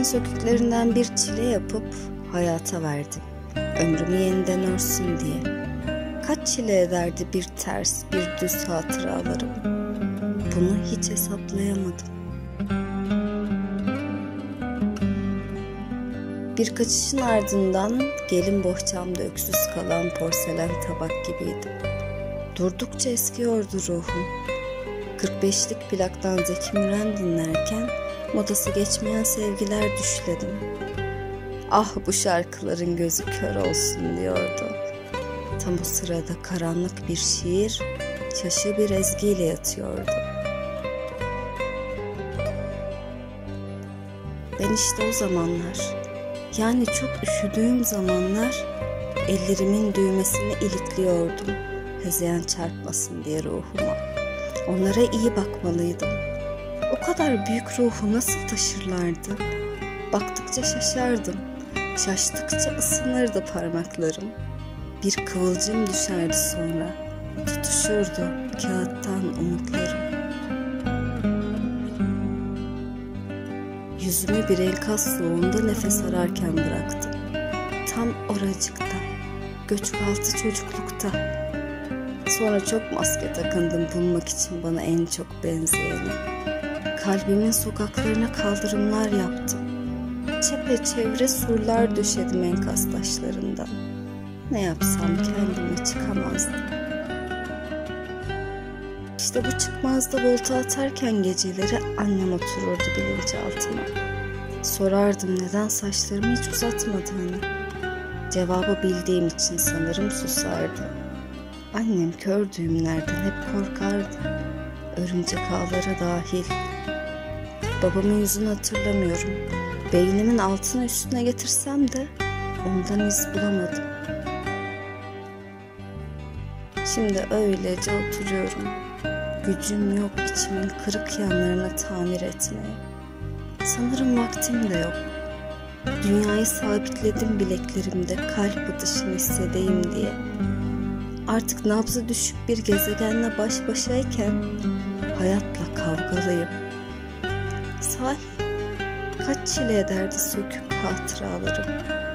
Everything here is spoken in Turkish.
söküklerinden bir çile yapıp hayata verdim. Ömrümü yeniden örsün diye. Kaç çile ederdi bir ters, bir düz hatıralarım. Bunu hiç hesaplayamadım. Bir kaçışın ardından gelin bohçamda öksüz kalan porselen tabak gibiydim. Durdukça eskiyordu ruhum. 45'lik plaktan Zeki Müren dinlerken modası geçmeyen sevgiler düşledim. Ah bu şarkıların gözü kör olsun diyordu. Tam o sırada karanlık bir şiir, şaşı bir ezgiyle yatıyordu. Ben işte o zamanlar, yani çok üşüdüğüm zamanlar ellerimin düğmesini ilikliyordum. Hezeyan çarpmasın diye ruhuma. Onlara iyi bakmalıydım. O kadar büyük ruhu nasıl taşırlardı? Baktıkça şaşardım. Şaştıkça ısınırdı parmaklarım. Bir kıvılcım düşerdi sonra. Tutuşurdu kağıttan umutlarım. Yüzümü bir enkaz soğuğunda nefes ararken bıraktım. Tam oracıkta, göçkaltı çocuklukta. Sonra çok maske takındım bulmak için bana en çok benzeyeni. Kalbimin sokaklarına kaldırımlar yaptım. Çepeçevre surlar döşedim enkaz taşlarından. Ne yapsam kendime çıkamazdım. İşte bu çıkmazda volta atarken geceleri annem otururdu bilinçaltıma. Sorardım neden saçlarımı hiç uzatmadığını. Cevabı bildiğim için sanırım susardı. Annem kör düğümlerden hep korkardı. Örümcek ağlara dahil. Babamın yüzünü hatırlamıyorum. Beynimin altına üstüne getirsem de ondan iz bulamadım. Şimdi öylece oturuyorum. Gücüm yok içimin kırık yanlarını tamir etmeye. Sanırım vaktim de yok. Dünyayı sabitledim bileklerimde kalp atışını hissedeyim diye. Artık nabzı düşük bir gezegenle baş başayken hayatla kavgalıyım. Sahi kaç çile ederdi sökük hatıralarım.